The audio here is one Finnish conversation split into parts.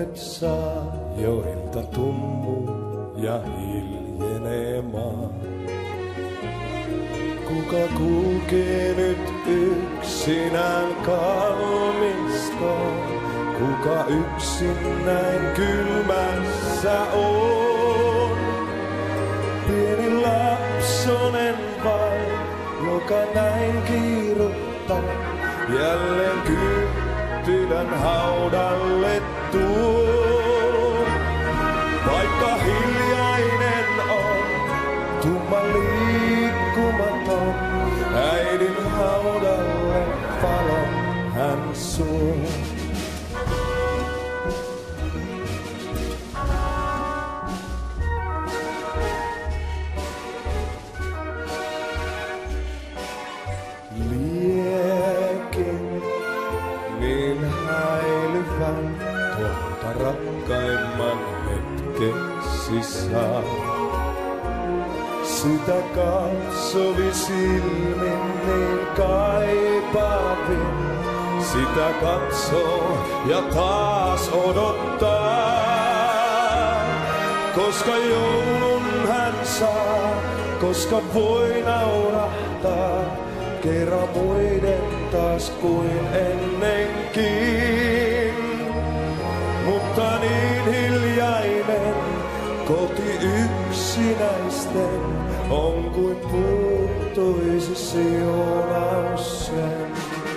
nyt saa jo ilta tummuu ja hiljenee maa. Kuka kulkee nyt yksinään kalmistoon? Kuka yksin näin kylmässä on? Pieni lapsonen vain, joka näin kiiruttaa, jälleen kynttilän haudalle tuo. Vaikka hiljainen on, tumma liikkumaton, äidin haudalle valon hän suo. Liekin niin häilyvän tuolta rakkaimman hetkeksi saa. Sitä katsovi silmin niin kaipaavin, sitä katsoo ja taas odottaa. Koska joulun hän saa, koska voi naurahtaa, kerran muiden taas kuin ennenkin. Mutta niin hiljainen koti yksinäisten on kuin puuttuisi siunaus sen.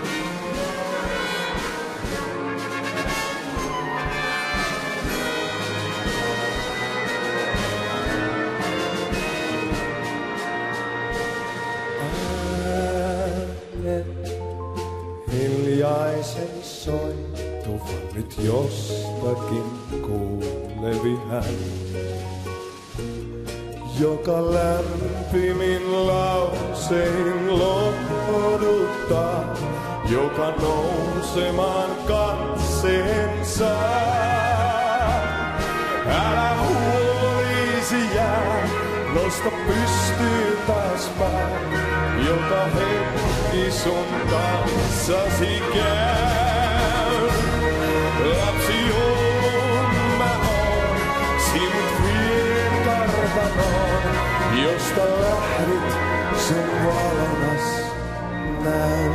Hiljaisen soittuvan nyt jostakin kuulevi hän, joka lämpimin lausein lohduttaa, joka nousemaan katseen saa. Älä huolisi jää, nosta pystyyn taas pää, joka hetki sun kanssasi käy. Lapsi joulun mä oon, sinut vien kartanoon, josta lähdit sun valonas näy.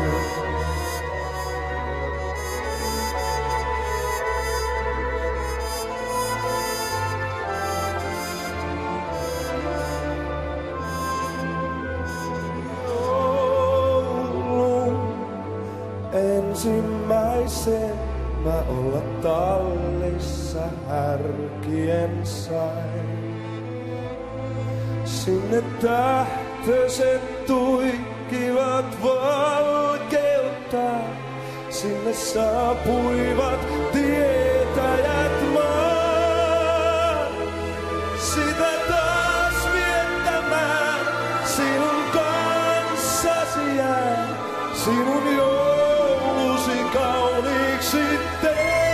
Ensimmäisen mä olla tallissa härkien sain. Sinne tähtöiset tuikkivat valkeuttaa, sinne saapuivat tietäjät maan. Sitä taas viettämään sinun kanssasi jää, sinun joulusi kauniiksi tee.